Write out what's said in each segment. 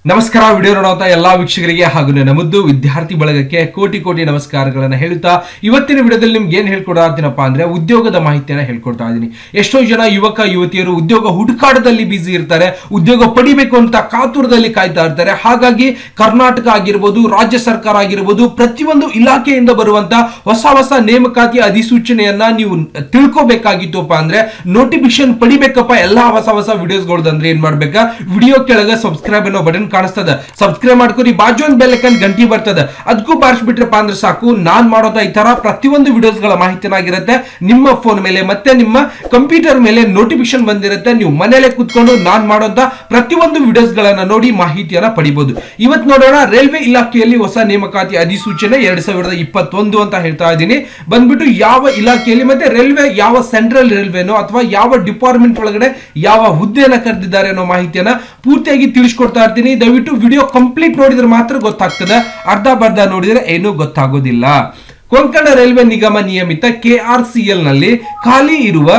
ನಮಸ್ಕಾರ. ವಿಡಿಯೋ ನೋಡುವಂತ ಎಲ್ಲಾ ವೀಕ್ಷಕರಿಗೆ ಹಾಗೂ ನನ್ನ ಮುದ್ದು ವಿದ್ಯಾರ್ಥಿ ಬಳಗಕ್ಕೆ ಕೋಟಿ ಕೋಟಿ ನಮಸ್ಕಾರಗಳನ್ನ ಹೇಳುತ್ತಾ ಇವತ್ತಿನ ವಿಡಿಯೋದಲ್ಲಿ ನಿಮ್ಗೆ ಏನ್ ಹೇಳ್ಕೊಡ್ತೀನಪ್ಪ ಅಂದ್ರೆ ಉದ್ಯೋಗದ ಮಾಹಿತಿಯನ್ನ ಹೇಳ್ಕೊಡ್ತಾ ಇದ್ದೀನಿ. ಎಷ್ಟೋ ಜನ ಯುವಕ ಯುವತಿಯರು ಉದ್ಯೋಗ ಹುಡುಕಾಟದಲ್ಲಿ ಬಿಸಿ ಇರ್ತಾರೆ, ಉದ್ಯೋಗ ಪಡಿಬೇಕು ಅಂತ ಕಾತುರದಲ್ಲಿ ಕಾಯ್ತಾ ಇರ್ತಾರೆ. ಹಾಗಾಗಿ ಕರ್ನಾಟಕ ಆಗಿರ್ಬೋದು, ರಾಜ್ಯ ಸರ್ಕಾರ ಆಗಿರ್ಬೋದು, ಪ್ರತಿಯೊಂದು ಇಲಾಖೆಯಿಂದ ಬರುವಂತ ಹೊಸ ಹೊಸ ನೇಮಕಾತಿ ಅಧಿಸೂಚನೆಯನ್ನ ನೀವು ತಿಳ್ಕೋಬೇಕಾಗಿತ್ತುಪ್ಪ ಅಂದ್ರೆ, ನೋಟಿಫಿಕೇಶನ್ ಪಡಿಬೇಕಪ್ಪ ಎಲ್ಲಾ ಹೊಸ ಹೊಸ ವಿಡಿಯೋಸ್ಗಳದಂದ್ರೆ ಏನ್ ಮಾಡ್ಬೇಕಾ, ವಿಡಿಯೋ ಕೆಳಗೆ ಸಬ್ಸ್ಕ್ರೈಬ್ ಅನ್ನೋ ಬಟನ್ ಕಾಣಿಸ್ತದ, ಸಬ್ಸ್ಕ್ರೈಬ್ ಮಾಡ್ಕೊರಿ. ಬಾಜು ಒಂದು ಬೆಲ್ ಐಕಾನ್ ಗಂಟಿ ಬರ್ತದ, ಅದಕ್ಕೂ ಬಾರಿಸ್ಬಿಟ್ರಪ್ಪ ಅಂದ್ರೆ ಸಾಕು. ನಾನ್ ಮಾಡೋದ ಈ ತರ ಪ್ರತಿಯೊಂದು ವಿಡಿಯೋಸ್ಗಳ ಮಾಹಿತಿನಾಗಿರುತ್ತೆ ನಿಮ್ಮ ಫೋನ್ ಮೇಲೆ ಮತ್ತೆ ನಿಮ್ಮ ಕಂಪ್ಯೂಟರ್ ಮೇಲೆ ನೋಟಿಫಿಕೇಶನ್ ಬಂದಿರುತ್ತೆ. ನೀವು ಮನೆಯಲ್ಲೇ ಕೂತ್ಕೊಂಡು ನಾನ್ ಮಾಡೋದ ಪ್ರತಿಯೊಂದು ವಿಡಿಯೋಸ್ಗಳನ್ನ ನೋಡಿ ಮಾಹಿತಿಯನ್ನ ಪಡಿಬಹುದು. ಇವತ್ತು ನೋಡೋಣ ರೈಲ್ವೆ ಇಲಾಖೆಯಲ್ಲಿ ಹೊಸ ನೇಮಕಾತಿ ಅಧಿಸೂಚನೆ 2021 ಅಂತ ಹೇಳ್ತಾ ಇದ್ದೀನಿ. ಬಂದ್ಬಿಟ್ಟು ಯಾವ ಇಲಾಖೆಯಲ್ಲಿ ಮತ್ತೆ ರೈಲ್ವೆ ಯಾವ ಸೆಂಟ್ರಲ್ ರೈಲ್ವೆನೋ ಅಥವಾ ಯಾವ ಡಿಪಾರ್ಟ್ಮೆಂಟ್ ಒಳಗಡೆ ಯಾವ ಹುದ್ದೆಯನ್ನ ಕರೆದಿದ್ದಾರೆ ಅನ್ನೋ ಮಾಹಿತಿಯನ್ನ ಪೂರ್ತಿಯಾಗಿ ತಿಳಿಸ್ಕೊಡ್ತಾ ಇರ್ತೀನಿ. ದಯವಿಟ್ಟು ವಿಡಿಯೋ ಕಂಪ್ಲೀಟ್ ನೋಡಿದ್ರೆ ಮಾತ್ರ ಗೊತ್ತಾಗ್ತದೆ, ಅರ್ಧ ಬರ್ಧ ನೋಡಿದ್ರೆ ಏನೂ ಗೊತ್ತಾಗೋದಿಲ್ಲ. ಕೊಂಕಣ ರೈಲ್ವೆ ನಿಗಮ ನಿಯಮಿತ KRCL ನಲ್ಲಿ ಖಾಲಿ ಇರುವ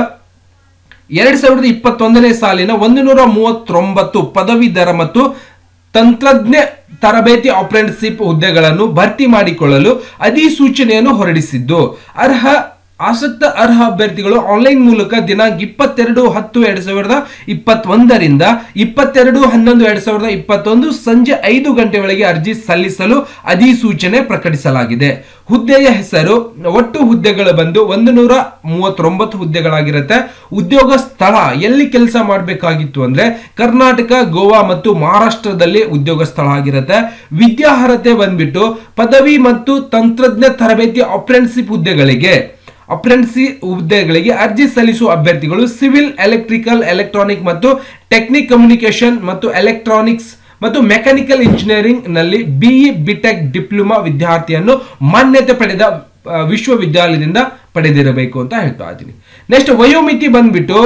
2021ನೇ ಸಾಲಿನ 139 ಪದವೀಧರ ಮತ್ತು ತಂತ್ರಜ್ಞ ತರಬೇತಿ ಅಪ್ರೆಂಟಿಸ್ಶಿಪ್ ಹುದ್ದೆಗಳನ್ನು ಭರ್ತಿ ಮಾಡಿಕೊಳ್ಳಲು ಅಧಿಸೂಚನೆಯನ್ನು ಹೊರಡಿಸಿದ್ದು, ಆಸಕ್ತ ಅರ್ಹ ಅಭ್ಯರ್ಥಿಗಳು ಆನ್ಲೈನ್ ಮೂಲಕ ದಿನಾಂಕ 22/10/2021 ರಿಂದ 22/11/2021 ಸಂಜೆ 5 ಗಂಟೆವರೆಗೆ ಅರ್ಜಿ ಸಲ್ಲಿಸಲು ಅಧಿಸೂಚನೆ ಪ್ರಕಟಿಸಲಾಗಿದೆ. ಹುದ್ದೆಯ ಹೆಸರು, ಒಟ್ಟು ಹುದ್ದೆಗಳು ಬಂದು 139 ಹುದ್ದೆಗಳಾಗಿರುತ್ತೆ. ಉದ್ಯೋಗ ಸ್ಥಳ ಎಲ್ಲಿ ಕೆಲಸ ಮಾಡಬೇಕಾಗಿತ್ತು ಅಂದ್ರೆ ಕರ್ನಾಟಕ, ಗೋವಾ ಮತ್ತು ಮಹಾರಾಷ್ಟ್ರದಲ್ಲಿ ಉದ್ಯೋಗ ಸ್ಥಳ ಆಗಿರುತ್ತೆ. ವಿದ್ಯಾರ್ಹತೆ ಬಂದ್ಬಿಟ್ಟು ಪದವಿ ಮತ್ತು ತಂತ್ರಜ್ಞ ತರಬೇತಿ ಅಪ್ರೆಂಟಿಸ್ಶಿಪ್ ಹುದ್ದೆಗಳಿಗೆ ಅರ್ಜಿ ಸಲ್ಲಿಸುವ ಅಭ್ಯರ್ಥಿಗಳು ಸಿವಿಲ್, ಎಲೆಕ್ಟ್ರಿಕಲ್, ಎಲೆಕ್ಟ್ರಾನಿಕ್ ಮತ್ತು ಟೆಕ್ನಿಕ್ ಕಮ್ಯುನಿಕೇಶನ್ ಮತ್ತು ಎಲೆಕ್ಟ್ರಾನಿಕ್ಸ್ ಮತ್ತು ಮೆಕ್ಯಾನಿಕಲ್ ಇಂಜಿನಿಯರಿಂಗ್ ನಲ್ಲಿ BE BTech ಡಿಪ್ಲೊಮಾ ವಿದ್ಯಾರ್ಥಿಯನ್ನು ಮಾನ್ಯತೆ ಪಡೆದ ವಿಶ್ವವಿದ್ಯಾಲಯದಿಂದ ಪಡೆದಿರಬೇಕು ಅಂತ ಹೇಳ್ತಾ ಇದ್ದೀನಿ. ನೆಕ್ಸ್ಟ್ ವಯೋಮಿತಿ ಬಂದ್ಬಿಟ್ಟು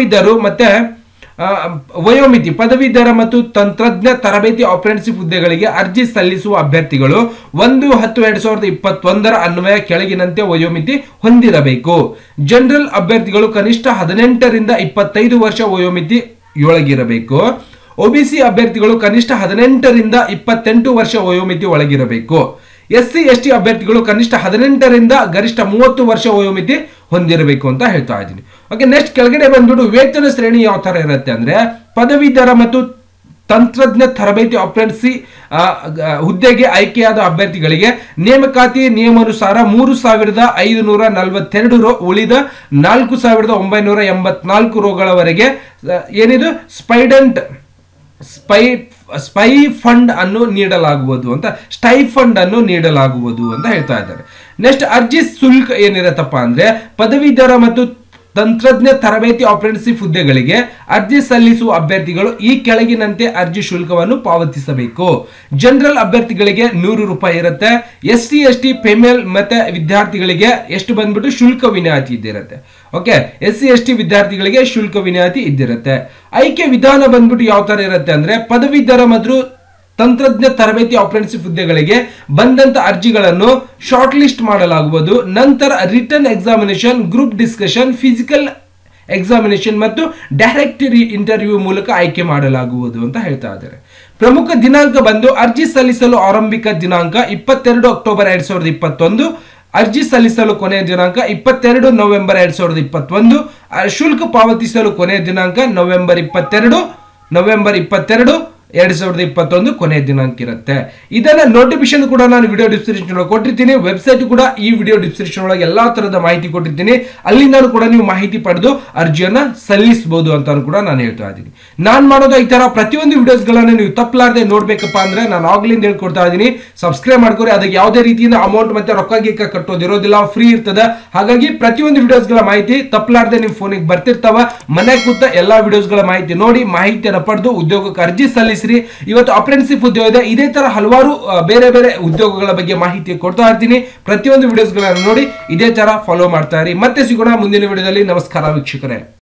ಪದವೀಧರ ಮತ್ತು ತಂತ್ರಜ್ಞ ತರಬೇತಿ ಅಪ್ರೆಂಟಿಸ್ಶಿಪ್ ಹುದ್ದೆಗಳಿಗೆ ಅರ್ಜಿ ಸಲ್ಲಿಸುವ ಅಭ್ಯರ್ಥಿಗಳು 1/10/2021 ಅನ್ವಯ ಕೆಳಗಿನಂತೆ ವಯೋಮಿತಿ ಹೊಂದಿರಬೇಕು. ಜನರಲ್ ಅಭ್ಯರ್ಥಿಗಳು ಕನಿಷ್ಠ 18 ರಿಂದ 25 ವರ್ಷ ವಯೋಮಿತಿ ಒಳಗಿರಬೇಕು. OBC ಅಭ್ಯರ್ಥಿಗಳು ಕನಿಷ್ಠ 18 ರಿಂದ 28 ವರ್ಷ ವಯೋಮಿತಿ ಒಳಗಿರಬೇಕು. SC ST ಅಭ್ಯರ್ಥಿಗಳು ಕನಿಷ್ಠ 18 ರಿಂದ ಗರಿಷ್ಠ 30 ವರ್ಷ ವಯೋಮಿತಿ ಹೊಂದಿರಬೇಕು ಅಂತ ಹೇಳ್ತಾ ಇದ್ದೀನಿ. ಓಕೆ, ನೆಕ್ಸ್ಟ್ ಕೆಳಗಡೆ ಬಂದ್ಬಿಟ್ಟು ವೇತನ ಶ್ರೇಣಿ ಯಾವ ತರ ಇರುತ್ತೆ ಅಂದ್ರೆ, ಪದವೀಧರ ಮತ್ತು ತಂತ್ರಜ್ಞ ತರಬೇತಿ ಅಪ್ರೆಂಟಿಸ್ ಹುದ್ದೆಗೆ ಆಯ್ಕೆಯಾದ ಅಭ್ಯರ್ಥಿಗಳಿಗೆ ನೇಮಕಾತಿ ನಿಯಮಾನುಸಾರ 3,542 ರೂ, ಉಳಿದ 4,984 ರೂಗಳವರೆಗೆ ಏನಿದು ಸ್ಟೈಫಂಡ್ ಅನ್ನು ನೀಡಲಾಗುವುದು ಅಂತ ಹೇಳ್ತಾ ಇದ್ದಾರೆ. ನೆಕ್ಸ್ಟ್ ಅರ್ಜಿ ಶುಲ್ಕ ಏನಿರತ್ತಪ್ಪ ಅಂದ್ರೆ, ಪದವೀಧರ ಮತ್ತು ತಂತ್ರಜ್ಞ ತರಬೇತಿ ಅಪ್ರೆಂಟಿಸ್ಶಿಪ್ ಹುದ್ದೆಗಳಿಗೆ ಅರ್ಜಿ ಸಲ್ಲಿಸುವ ಅಭ್ಯರ್ಥಿಗಳು ಈ ಕೆಳಗಿನಂತೆ ಅರ್ಜಿ ಶುಲ್ಕವನ್ನು ಪಾವತಿಸಬೇಕು. ಜನರಲ್ ಅಭ್ಯರ್ಥಿಗಳಿಗೆ 100 ರೂಪಾಯಿ ಇರುತ್ತೆ. SC ST ಫಿಮೇಲ್ ಮತ್ತೆ ವಿದ್ಯಾರ್ಥಿಗಳಿಗೆ ಎಷ್ಟು ಬಂದ್ಬಿಟ್ಟು ಶುಲ್ಕ ವಿನಾಯಿತಿ ಇದ್ದಿರುತ್ತೆ. ಓಕೆ, SC ST ವಿದ್ಯಾರ್ಥಿಗಳಿಗೆ ಶುಲ್ಕ ವಿನಾಯಿತಿ ಇದ್ದಿರುತ್ತೆ. ಆಯ್ಕೆ ವಿಧಾನ ಬಂದ್ಬಿಟ್ಟು ಯಾವ ತರ ಇರುತ್ತೆ ಅಂದ್ರೆ, ಪದವೀಧರ ಮತ್ತು ತಂತ್ರಜ್ಞ ತರಬೇತಿ ಅಪ್ರೆಂಟಿಸ್ಶಿಪ್ ಹುದ್ದೆಗಳಿಗೆ ಬಂದಂತ ಅರ್ಜಿಗಳನ್ನು ಶಾರ್ಟ್ ಲಿಸ್ಟ್ ಮಾಡಲಾಗುವುದು. ನಂತರ written examination, group discussion, physical examination ಮತ್ತು ಡೈರೆಕ್ಟ್ ಇಂಟರ್ವ್ಯೂ ಮೂಲಕ ಆಯ್ಕೆ ಮಾಡಲಾಗುವುದು ಅಂತ ಹೇಳ್ತಾ ಇದ್ದಾರೆ. ಪ್ರಮುಖ ದಿನಾಂಕ ಬಂದು ಅರ್ಜಿ ಸಲ್ಲಿಸಲು ಆರಂಭಿಕ ದಿನಾಂಕ 22 ಅಕ್ಟೋಬರ್ 2021, ಅರ್ಜಿ ಸಲ್ಲಿಸಲು ಕೊನೆಯ ದಿನಾಂಕ 22 ನವೆಂಬರ್ 2021, ಶುಲ್ಕ ಪಾವತಿಸಲು ಕೊನೆಯ ದಿನಾಂಕ ನವೆಂಬರ್ 22 2021 ಕೊನೆಯ ದಿನಾಂಕ ಇರುತ್ತೆ. ಇದನ್ನ ನೋಟಿಫಿಕೇಶನ್ ಕೂಡ ನಾನು ವಿಡಿಯೋ ಡಿಸ್ಕ್ರಿಪ್ಷನ್ ಒಳಗೆ ಕೊಟ್ಟಿರ್ತೀನಿ. ವೆಬ್ಸೈಟ್ ಕೂಡ ಈ ವಿಡಿಯೋ ಡಿಸ್ಕ್ರಿಪ್ಷನ್ ಒಳಗೆ ಎಲ್ಲಾ ತರದ ಮಾಹಿತಿ ಕೊಟ್ಟಿರ್ತೀನಿ. ಅಲ್ಲಿಂದ ಕೂಡ ನೀವು ಮಾಹಿತಿ ಪಡೆದು ಅರ್ಜಿಯನ್ನ ಸಲ್ಲಿಸಬಹುದು ಅಂತ ಕೂಡ ನಾನು ಹೇಳ್ತಾ ಇದ್ದೀನಿ. ನಾನು ಮಾಡೋದು ಈ ತರ ಪ್ರತಿಯೊಂದು ವಿಡಿಯೋಸ್ಗಳನ್ನ ನೀವು ತಪ್ಪಲಾರದೆ ನೋಡ್ಬೇಕಪ್ಪ ಅಂದ್ರೆ ನಾನು ಆಗ್ಲಿಂದ ಹೇಳ್ಕೊಡ್ತಾ ಇದ್ದೀನಿ. ಸಬ್ಸ್ಕ್ರೈಬ್ ಮಾಡ್ಕೊರಿ. ಅದಕ್ಕೆ ಯಾವುದೇ ರೀತಿಯಿಂದ ಅಮೌಂಟ್ ಮತ್ತೆ ರೊಕ್ಕ ಗೀಕ ಕಟ್ಟೋದಿರೋದಿಲ್ಲ, ಫ್ರೀ ಇರ್ತದೆ. ಹಾಗಾಗಿ ಪ್ರತಿಯೊಂದು ವಿಡಿಯೋಸ್ಗಳ ಮಾಹಿತಿ ತಪ್ಪಲಾರದೆ ನಿಮ್ಮ ಫೋನಿಗೆ ಬರ್ತಿರ್ತಾವ. ಮನೆ ಕೂತ ಎಲ್ಲಾ ವಿಡಿಯೋಸ್ಗಳ ಮಾಹಿತಿ ನೋಡಿ ಮಾಹಿತಿಯನ್ನು ಪಡೆದು ಉದ್ಯೋಗಕ್ಕೆ ಅರ್ಜಿ ಸಲ್ಲಿಸಿ. ಇವತ್ತು ಅಪ್ರೆಂಟಿಸ್ಶಿಪ್ ಉದ್ಯೋಗ ಇದೆ, ಇದೇ ತರ ಹಲವಾರು ಬೇರೆ ಬೇರೆ ಉದ್ಯೋಗಗಳ ಬಗ್ಗೆ ಮಾಹಿತಿ ಕೊಡ್ತಾ ಇರ್ತೀನಿ. ಪ್ರತಿಯೊಂದು ವಿಡಿಯೋಸ್ಗಳನ್ನು ನೋಡಿ ಇದೇ ತರ ಫಾಲೋ ಮಾಡ್ತಾ ಇರಿ. ಮತ್ತೆ ಸಿಗೋಣ ಮುಂದಿನ ವಿಡಿಯೋದಲ್ಲಿ. ನಮಸ್ಕಾರ ವೀಕ್ಷಕರೇ.